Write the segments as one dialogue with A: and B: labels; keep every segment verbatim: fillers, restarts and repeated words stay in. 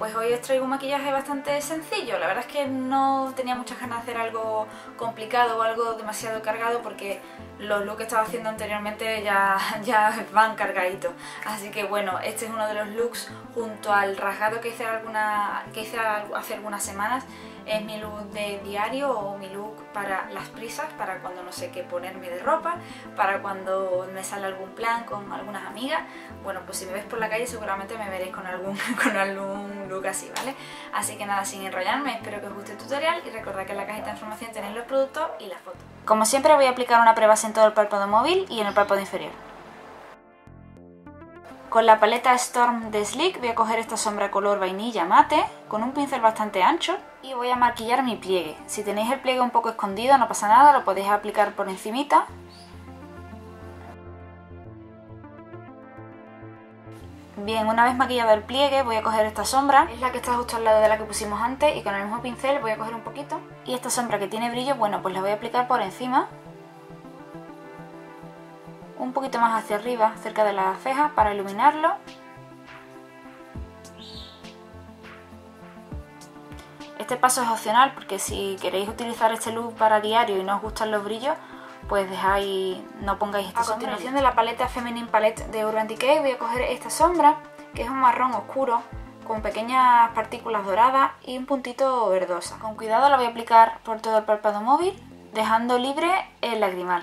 A: pues hoy os traigo un maquillaje bastante sencillo. La verdad es que no tenía muchas ganas de hacer algo complicado o algo demasiado cargado porque los looks que estaba haciendo anteriormente ya, ya van cargaditos. Así que bueno, este es uno de los looks junto al rasgado que hice, alguna, que hice hace algunas semanas. Es mi look de diario o mi look para las prisas, para cuando no sé qué ponerme de ropa, para cuando me sale algún plan con algunas amigas. Bueno, pues si me ves por la calle seguramente me veréis con algún, con algún look así, ¿vale? Así que nada, sin enrollarme, espero que os guste el tutorial y recordad que en la cajita de información tenéis los productos y las fotos. Como siempre voy a aplicar una prebase en todo el párpado móvil y en el párpado inferior. Con la paleta Storm de Sleek voy a coger esta sombra color vainilla mate con un pincel bastante ancho y voy a maquillar mi pliegue. Si tenéis el pliegue un poco escondido no pasa nada, lo podéis aplicar por encimita. Bien, una vez maquillado el pliegue voy a coger esta sombra, es la que está justo al lado de la que pusimos antes, y con el mismo pincel voy a coger un poquito. Y esta sombra que tiene brillo, bueno, pues la voy a aplicar por encima. Un poquito más hacia arriba, cerca de las cejas, para iluminarlo. Este paso es opcional porque si queréis utilizar este look para diario y no os gustan los brillos, pues dejáis, no pongáis esta sombra. A continuación de la paleta Feminine Palette de Urban Decay voy a coger esta sombra, que es un marrón oscuro, con pequeñas partículas doradas y un puntito verdosa. Con cuidado la voy a aplicar por todo el párpado móvil, dejando libre el lagrimal.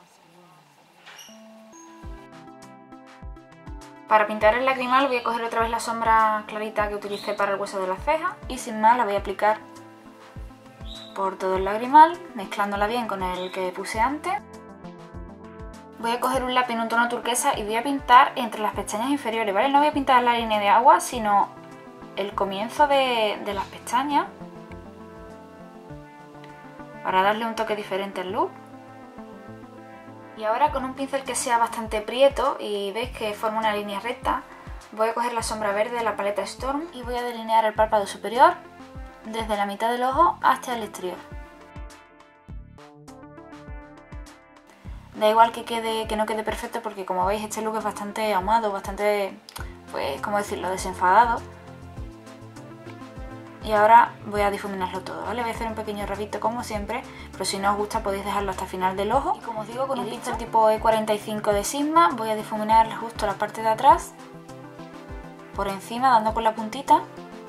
A: Para pintar el lagrimal voy a coger otra vez la sombra clarita que utilicé para el hueso de la ceja y sin más la voy a aplicar por todo el lagrimal, mezclándola bien con el que puse antes. Voy a coger un lápiz en un tono turquesa y voy a pintar entre las pestañas inferiores, ¿vale? No voy a pintar la línea de agua, sino el comienzo de, de las pestañas, para darle un toque diferente al look. Y ahora con un pincel que sea bastante prieto y veis que forma una línea recta, voy a coger la sombra verde de la paleta Storm y voy a delinear el párpado superior desde la mitad del ojo hasta el exterior. Da igual que, quede, que no quede perfecto porque como veis este look es bastante ahumado, bastante, pues, ¿cómo decirlo?, desenfadado. Y ahora voy a difuminarlo todo, ¿vale? Voy a hacer un pequeño rabito como siempre, pero si no os gusta podéis dejarlo hasta el final del ojo. Y como os digo, con un pincel tipo E cuarenta y cinco de Sigma voy a difuminar justo la parte de atrás, por encima, dando con la puntita.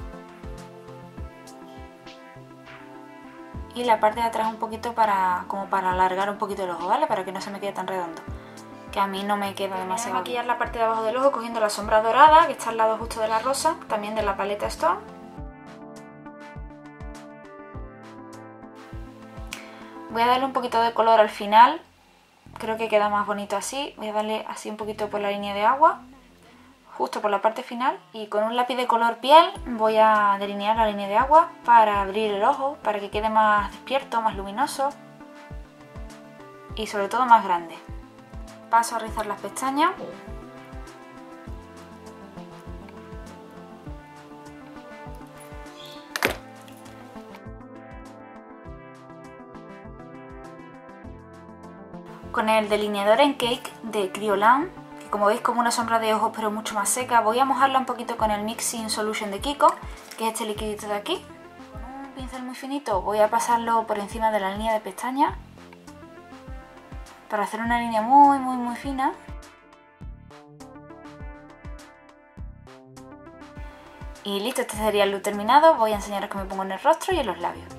A: Y la parte de atrás un poquito para, como para alargar un poquito el ojo, ¿vale? Para que no se me quede tan redondo, que a mí no me queda demasiado. Voy a maquillar la parte de abajo del ojo cogiendo la sombra dorada, que está al lado justo de la rosa, también de la paleta Storm. Voy a darle un poquito de color al final, creo que queda más bonito así. Voy a darle así un poquito por la línea de agua, justo por la parte final, y con un lápiz de color piel voy a delinear la línea de agua para abrir el ojo, para que quede más despierto, más luminoso y sobre todo más grande. Paso a rizar las pestañas. Con el delineador en Cake de Kryolan, que como veis como una sombra de ojos pero mucho más seca, voy a mojarla un poquito con el Mixing Solution de Kiko, que es este liquidito de aquí. Con un pincel muy finito voy a pasarlo por encima de la línea de pestañas para hacer una línea muy muy muy fina. Y listo, este sería el look terminado. Voy a enseñaros que me pongo en el rostro y en los labios.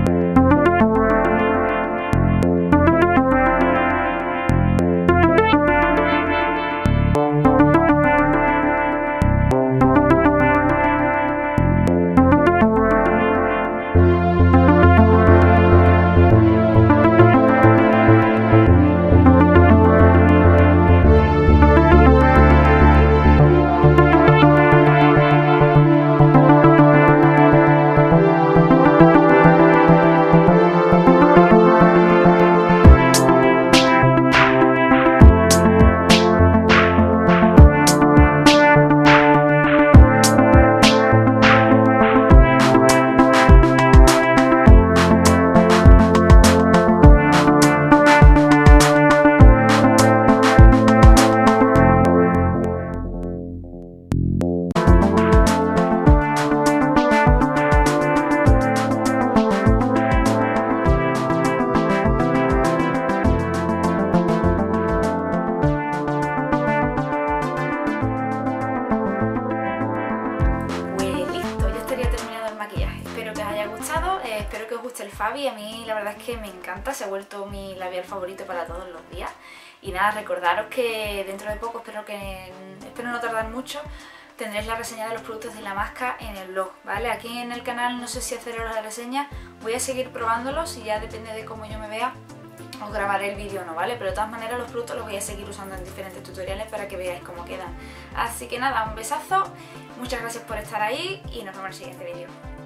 A: Espero que os guste el Fabi, a mí la verdad es que me encanta, se ha vuelto mi labial favorito para todos los días. Y nada, recordaros que dentro de poco, espero que espero no tardar mucho, tendréis la reseña de los productos de La Masca en el blog, ¿vale? Aquí en el canal no sé si haceros la reseña, voy a seguir probándolos y ya depende de cómo yo me vea, os grabaré el vídeo o no, ¿vale? Pero de todas maneras los productos los voy a seguir usando en diferentes tutoriales para que veáis cómo quedan. Así que nada, un besazo, muchas gracias por estar ahí y nos vemos en el siguiente vídeo.